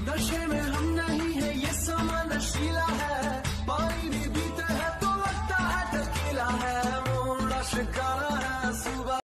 नशे में हम नहीं है ये समा नशीला